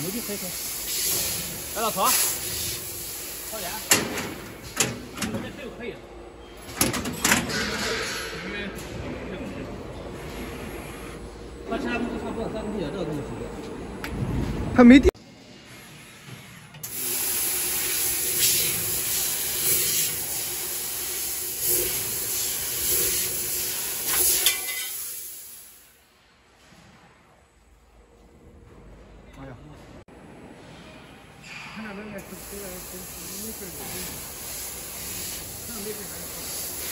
没去开。来老曹，超点，这边这个可以。和其他东西差不多，3个地这个东西是的。 还没电。 哎呀，看那边那出来没事，看没事还好。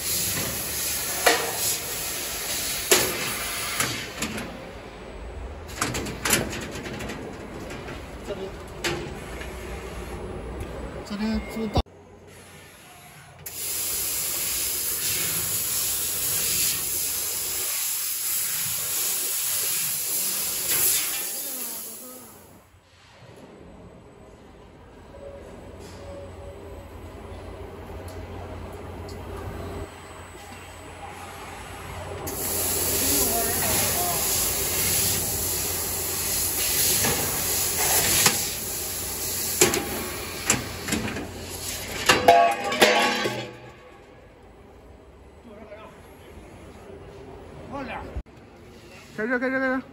这里知道。 开车，开车，开车！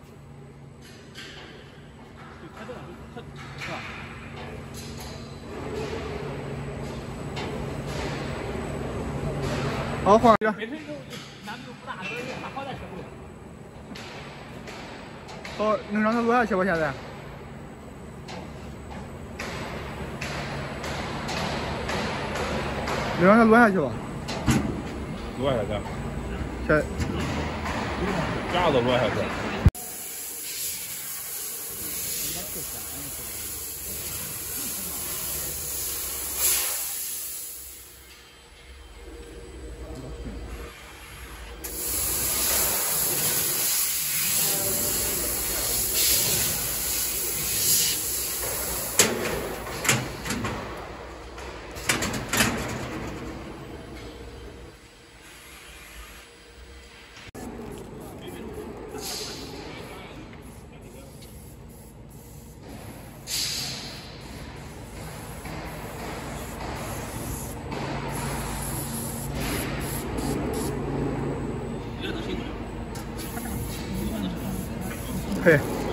好，换一个。本身就难度不大，还好在车库。好，能让他落下去吧？现在？能让他落下去吧？ 落下去。 这。 架子落下去。 可以。